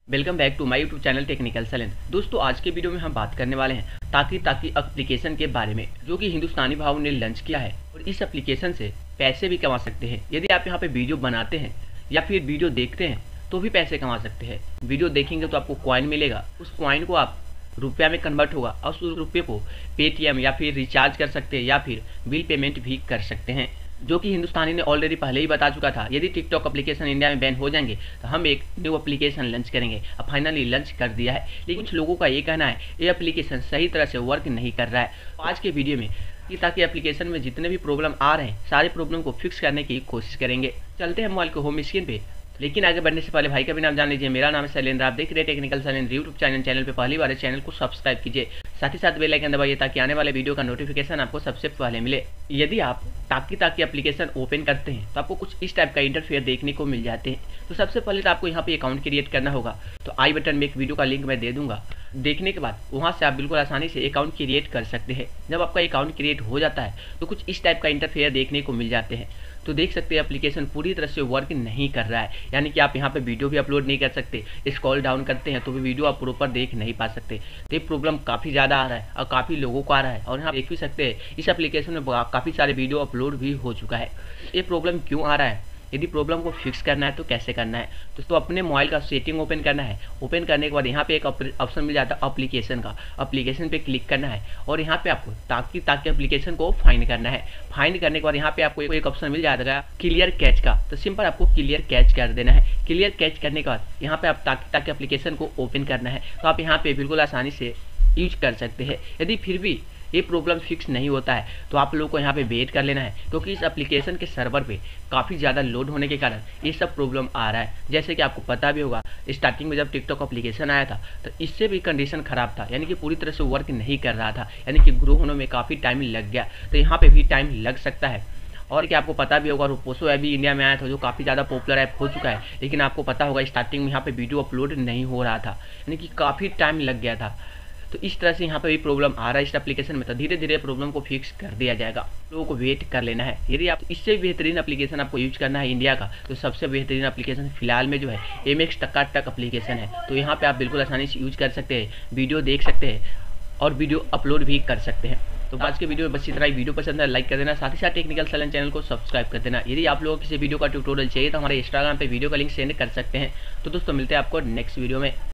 Welcome back to my YouTube channel technical silence. दोस्तों आज के वीडियो में हम बात करने वाले हैं ताकी ताकी एप्लीकेशन के बारे में, जो कि हिंदुस्तानी भाव ने लॉन्च किया है और इस एप्लीकेशन से पैसे भी कमा सकते हैं। यदि आप यहाँ पे वीडियो बनाते हैं या फिर वीडियो देखते हैं तो भी पैसे कमा सकते हैं। वीडियो देखेंगे तो आपको कॉइन मिलेगा, उस कॉइन को आप रुपया में कन्वर्ट होगा और उस रुपये को पेटीएम या फिर रिचार्ज कर सकते हैं या फिर बिल पेमेंट भी कर सकते हैं, जो कि हिंदुस्तानी ने ऑलरेडी पहले ही बता चुका था। यदि टिकटॉक एप्लीकेशन इंडिया में बैन हो जाएंगे तो हम एक न्यू एप्लीकेशन लॉन्च करेंगे। अब फाइनली लॉन्च कर दिया है, लेकिन कुछ लोगों का ये कहना है ये एप्लीकेशन सही तरह से वर्क नहीं कर रहा है। तो आज के वीडियो में ताकि एप्लीकेशन में जितने भी प्रॉब्लम आ रहे हैं सारे प्रॉब्लम को फिक्स करने की कोशिश करेंगे। चलते हैं मोबाइल को होम स्क्रीन पे, लेकिन आगे बढ़ने से पहले भाई का भी नाम जान लीजिए। मेरा नाम है शैलेंद्र, आप देख रहे हैं टेक्निकल सैलेंद्र यूट्यूब चैनल पे पहली बार चैनल को सब्सक्राइब कीजिए, साथ ही साथ बेल आइकन दबाइए ताकि आने वाले वीडियो का नोटिफिकेशन आपको सबसे पहले मिले। यदि आप ताकि एप्लीकेशन ओपन करते हैं तो आपको कुछ इस टाइप का इंटरफेयर देखने को मिल जाते हैं। तो सबसे पहले तो आपको यहाँ पे अकाउंट क्रिएट करना होगा। तो आई बटन में एक वीडियो का लिंक मैं दे दूंगा, देखने के बाद वहाँ से आप बिल्कुल आसानी से अकाउंट क्रिएट कर सकते हैं। जब आपका अकाउंट क्रिएट हो जाता है तो कुछ इस टाइप का इंटरफेयर देखने को मिल जाते हैं। तो देख सकते हैं एप्लीकेशन पूरी तरह से वर्क नहीं कर रहा है, यानी कि आप यहाँ पे वीडियो भी अपलोड नहीं कर सकते। स्क्रॉल डाउन करते हैं तो भी वीडियो आप प्रॉपर देख नहीं पा सकते। तो ये प्रॉब्लम काफ़ी ज़्यादा आ रहा है और काफ़ी लोगों को आ रहा है, और यहाँ देख भी सकते हैं इस एप्लीकेशन में काफ़ी सारे वीडियो अपलोड भी हो चुका है। ये प्रॉब्लम क्यों आ रहा है, यदि प्रॉब्लम को फिक्स करना है तो कैसे करना है। तो अपने मोबाइल का सेटिंग ओपन करना है। ओपन करने के बाद यहाँ पे एक ऑप्शन मिल जाता है एप्लीकेशन का, एप्लीकेशन पे क्लिक करना है और यहाँ पे आपको ताकि एप्लीकेशन को फाइंड करना है। फाइंड करने के बाद यहाँ पे आपको एक ऑप्शन मिल जाएगा क्लियर कैच का, तो सिंपल आपको क्लियर कैच कर देना है। क्लियर कैच करने के बाद यहाँ पे आप ताकि एप्लीकेशन को ओपन करना है। तो आप यहाँ पे बिल्कुल आसानी से यूज कर सकते हैं। यदि फिर भी ये प्रॉब्लम फिक्स नहीं होता है तो आप लोगों को यहाँ पे वेट कर लेना है, क्योंकि इस एप्लीकेशन के सर्वर पे काफ़ी ज़्यादा लोड होने के कारण ये सब प्रॉब्लम आ रहा है। जैसे कि आपको पता भी होगा स्टार्टिंग में जब टिकटॉक एप्लीकेशन आया था तो इससे भी कंडीशन ख़राब था, यानी कि पूरी तरह से वर्क नहीं कर रहा था, यानी कि ग्रो होने में काफ़ी टाइम लग गया। तो यहाँ पर भी टाइम लग सकता है। और क्या आपको पता भी होगा रूपोसो ऐप भी इंडिया में आया था, जो काफ़ी ज़्यादा पॉपुलर ऐप हो चुका है, लेकिन आपको पता होगा स्टार्टिंग में यहाँ पे वीडियो अपलोड नहीं हो रहा था, यानी कि काफ़ी टाइम लग गया था। तो इस तरह से यहाँ पे भी प्रॉब्लम आ रहा है इस एप्लीकेशन में। तो धीरे धीरे प्रॉब्लम को फिक्स कर दिया जाएगा, लोगों को वेट कर लेना है। यदि आप इससे बेहतरीन एप्लीकेशन आपको यूज करना है इंडिया का, तो सबसे बेहतरीन एप्लीकेशन फिलहाल में जो है MX टकाटक एप्लीकेशन है। तो यहाँ पे आप बिल्कुल आसानी से यूज कर सकते हैं, वीडियो देख सकते हैं और वीडियो अपलोड भी कर सकते हैं। तो आज के वीडियो में बस इतना ही। वीडियो पसंद है लाइक कर देना, साथ ही साथ टेक्निकल सैलेंस चैनल को सब्सक्राइब कर देना। यदि आप लोगों को किसी वीडियो का ट्यूटोरियल चाहिए तो हमारे इंस्टाग्राम पे वीडियो का लिंक सेंड कर सकते हैं। तो दोस्तों मिलते हैं आपको नेक्स्ट वीडियो में।